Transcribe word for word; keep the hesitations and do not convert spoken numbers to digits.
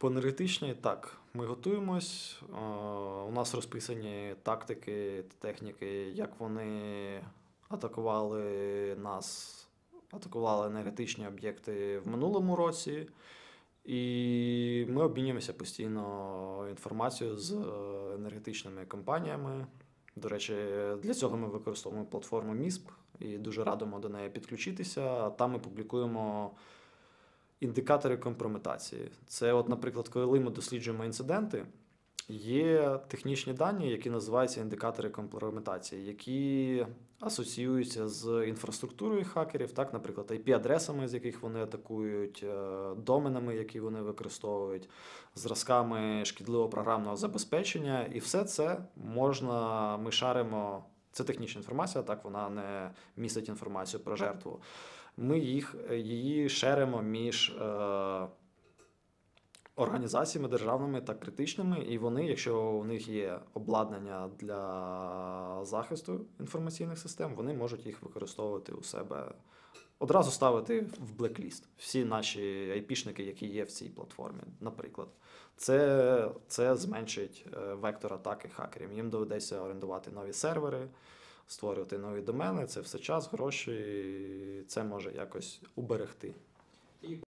По енергетичній, так, ми готуємось. Е, У нас розписані тактики, техніки, як вони атакували нас, атакували енергетичні об'єкти в минулому році. І ми обмінюємося постійно інформацією з е, енергетичними компаніями. До речі, для цього ми використовуємо платформу місп і дуже радимо до неї підключитися. Там ми публікуємо індикатори компрометації. Це, от, наприклад, коли ми досліджуємо інциденти, є технічні дані, які називаються індикатори компрометації, які асоціюються з інфраструктурою хакерів, так, наприклад, ай пі-адресами, з яких вони атакують, доменами, які вони використовують, зразками шкідливого програмного забезпечення. І все це можна, ми шаримо, це технічна інформація, так, вона не містить інформацію про жертву. Ми їх, її шеримо між е, організаціями державними та критичними, і вони, якщо у них є обладнання для захисту інформаційних систем, вони можуть їх використовувати у себе, одразу ставити в блекліст. Всі наші ай пі-шники, які є в цій платформі, наприклад. Це, це зменшить вектор атаки хакерів. Їм доведеться орендувати нові сервери, створювати нові домени, це все час, гроші, і це може якось уберегти.